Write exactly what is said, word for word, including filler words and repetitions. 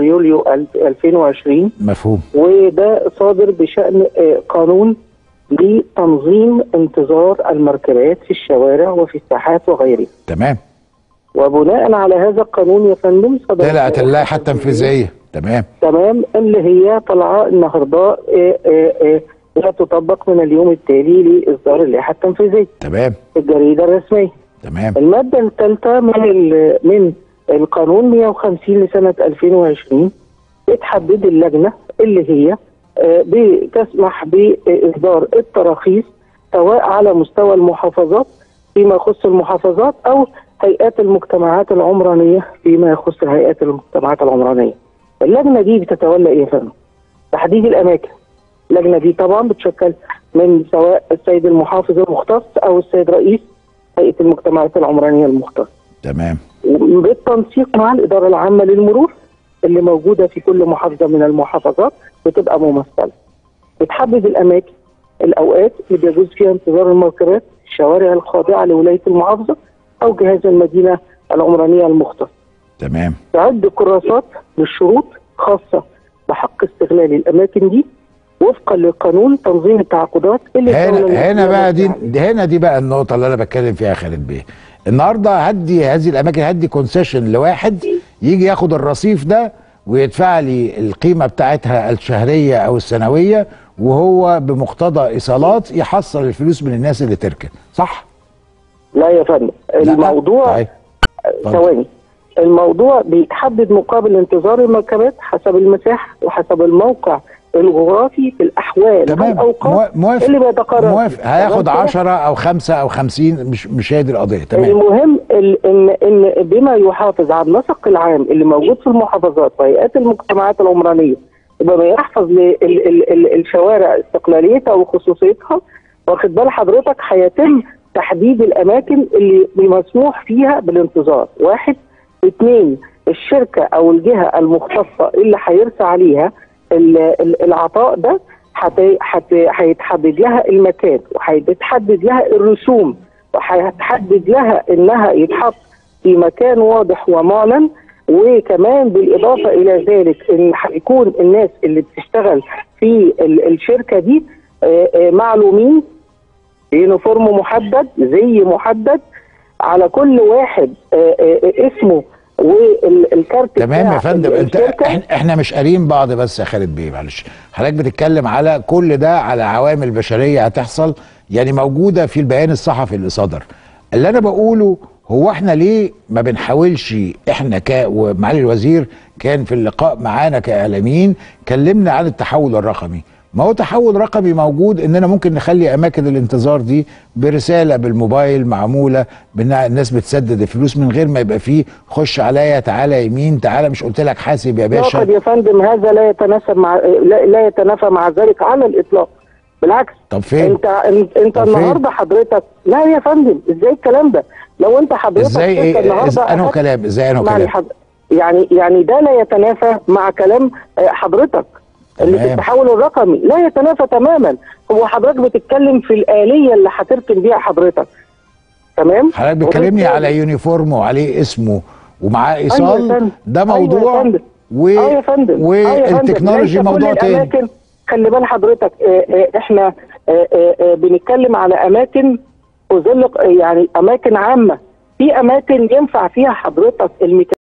يوليو ألفين وعشرين. مفهوم. وده صادر بشأن قانون لتنظيم انتظار المركبات في الشوارع وفي الساحات وغيره. تمام. وبناء على هذا القانون يا فندم صدر طلعت اللائحه التنفيذيه. تمام تمام اللي هي طالعه النهارده لا تطبق من اليوم التالي لاصدار اللائحه التنفيذيه. تمام. في الجريده الرسميه. تمام. الماده الثالثه من من القانون مئة وخمسين لسنه ألفين وعشرين بتحدد اللجنه اللي هي بتسمح باصدار التراخيص سواء على مستوى المحافظات فيما يخص المحافظات او هيئات المجتمعات العمرانيه فيما يخص هيئات المجتمعات العمرانيه. اللجنه دي بتتولى ايه يا فندم؟ تحديد الاماكن. اللجنه دي طبعا بتشكل من سواء السيد المحافظ المختص او السيد رئيس هيئه المجتمعات العمرانيه المختص. تمام. بالتنسيق مع الاداره العامه للمرور اللي موجوده في كل محافظه من المحافظات بتبقى ممثله. بتحدد الاماكن، الاوقات اللي بيجوز فيها انتظار المركبات، الشوارع الخاضعه لولايه المحافظه او جهاز المدينه العمرانيه المختص. تمام. تعد كراسات للشروط خاصه بحق استغلال الاماكن دي وفقا لقانون تنظيم التعاقدات اللي هنا هنا بقى دي, دي هنا دي بقى النقطه اللي انا بتكلم فيها يا خالد بيه. النهارده هدي هذه الاماكن، هدي كونسيشن لواحد يجي ياخد الرصيف ده ويدفع لي القيمه بتاعتها الشهريه او السنويه، وهو بمقتضى ايصالات يحصل الفلوس من الناس اللي تركن، صح؟ لا يا فندم، الموضوع ثواني. الموضوع بيتحدد مقابل انتظار المركبات حسب المساحه وحسب الموقع الجغرافي في الاحوال والاوقات موافق اللي بيتقرر. موافق. هياخد عشرة او خمسة او خمسين، مش مش هي دي القضيه. تمام. المهم ان ان بما يحافظ على النسق العام اللي موجود في المحافظات وهيئات المجتمعات العمرانيه، بما يحفظ للشوارع استقلاليتها وخصوصيتها. واخد بال حضرتك؟ هيتم تحديد الاماكن اللي مسموح فيها بالانتظار. واحد. اثنين، الشركه او الجهه المختصه اللي هيرسى عليها العطاء ده هيتحدد لها المكان وهيتحدد لها الرسوم وهيتحدد لها انها يتحط في مكان واضح ومعلن. وكمان بالاضافه الى ذلك ان هيكون الناس اللي بتشتغل في الشركه دي معلومين بيونيفورم محدد، زي محدد على كل واحد اسمه والكارت. تمام يا فندم. انت احنا مش قارين بعض بس يا خالد بيه، معلش. حضرتك بتتكلم على كل ده، على عوامل بشريه هتحصل يعني موجوده في البيان الصحفي اللي صدر. اللي انا بقوله هو احنا ليه ما بنحاولش احنا ك ومعالي الوزير كان في اللقاء معانا كاعلاميين كلمنا عن التحول الرقمي. ما هو تحول رقمي موجود، اننا ممكن نخلي اماكن الانتظار دي برساله بالموبايل معموله، الناس بتسدد الفلوس من غير ما يبقى فيه خش عليا تعالى يمين تعالى مش قلت لك حاسب يا باشا. لا يا فندم، هذا لا يتناسب مع لا, لا يتنافى مع ذلك على الاطلاق، بالعكس. طب فين؟ انت انت, انت النهارده حضرتك لا يا فندم، ازاي الكلام ده؟ لو انت حضرتك ازاي ايه النهارده انه كلام ازاي انه كلام حد... يعني يعني ده لا يتنافى مع كلام حضرتك اللي في التحول الرقمي، لا يتنافى تماما. هو حضرتك بتتكلم في الآلية اللي هتركن بيها حضرتك. تمام؟ حضرتك بتكلمني على يونيفورم وعليه اسمه ومعاه ايصال. أيوة ده موضوع. أيوة و... أيوة والتكنولوجي موضوع تاني. خلي بال حضرتك، اه اه احنا اه اه بنتكلم على اماكن وظل يعني اماكن عامة. في اماكن ينفع فيها حضرتك الميكانيكا